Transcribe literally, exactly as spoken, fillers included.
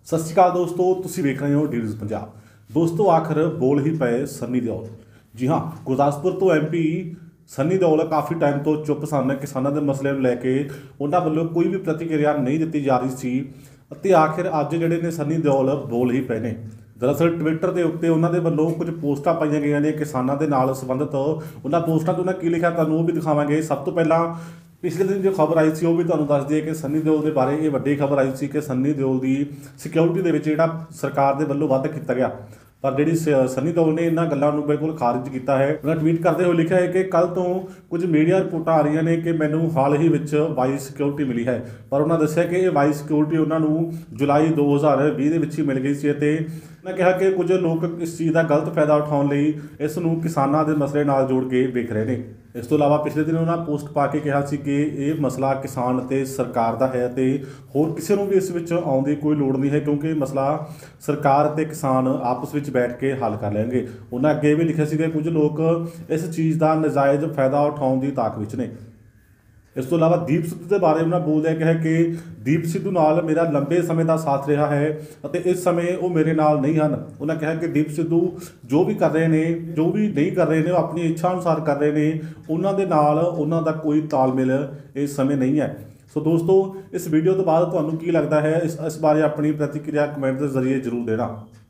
सत श्री अकाल दोस्तों, तुसीं वेख रहे हो डी न्यूज़ पंजाब। दोस्तों, आखिर बोल ही पे सन्नी देओल। जी हाँ, गुरदासपुर तो एम पी सन्नी देओल काफ़ी टाइम तो चुप सन। किसानों के मसले ਨੂੰ ਲੈ ਕੇ ਉਹਨਾਂ ਵੱਲੋਂ ਕੋਈ ਵੀ ਪ੍ਰਤੀਕਿਰਿਆ नहीं ਦਿੱਤੀ जा रही ਸੀ ਅਤੇ आखिर ਅੱਜ ਜਿਹੜੇ ਨੇ सन्नी देओल बोल ही पे ਨੇ। दरअसल ट्विटर के उत्ते उन्होंने वालों कुछ पोस्टां पाई गई ने किसानों के नाल संबंधित। उन्होंने पोस्टां तो उन्हें की लिखा तुहानूं वो भी दिखावांगे। सब तो पहला पिछले दिन जो खबर आई सी वो भी तुहानूं दस दिए कि सन्नी देओल के बारे ये वड्डी खबर आई सी कि सन्नी देओल की सिक्योरिटी के विच जिहड़ा सरकार के वल्लों वाधा किया गया, पर जी सन्नी देओल ने इन्होंने गलों बिल्कुल खारिज किया है। उन्होंने ट्वीट करते हुए लिखा है कि कल तो कुछ मीडिया रिपोर्ट आ रही ने कि मैनू हाल ही में वाइस सिक्योरिटी मिली है, पर उन्होंने दस्सिया कि यह वाइस सिक्योरिटी उन्होंने जुलाई दो हज़ार भी ही मिल गई सी। उन्होंने कहा कि कुछ लोग इस चीज़ का गलत फायदा उठाने इस किसानों के मसले नाल जोड़ के वेख रहे हैं। इस तो इलावा पिछले दिन उन्होंने पोस्ट पा के कहा सी कि यह मसला किसान ते सरकार का है तो होर किसी को भी इस विच आउण दी कोई लोड़ नहीं है, क्योंकि मसला सरकार ते किसान आपस में बैठ के हल कर लेंगे। उन्हें अगे भी लिखा सी कि कुछ लोग इस चीज़ का नजायज़ फायदा उठाने की ताक विच ने। इस तो इलावा दीप सिद्धू के बारे में बोलदे कहा कि दीप सिद्धू नाल मेरा लंबे समय का साथ रहा है और इस समय वो मेरे नाल नहीं हैं। उन्हें कहा कि दीप सिद्धू जो भी कर रहे हैं, जो भी नहीं कर रहे हैं, वो अपनी इच्छा अनुसार कर रहे हैं। उन्होंने नाल उन्हों का कोई तालमेल इस समय नहीं है। सो दोस्तों, इस वीडियो तो बाद तुहानूं की लगता है, इस इस बारे अपनी प्रतिक्रिया कमेंट के जरिए जरूर देना।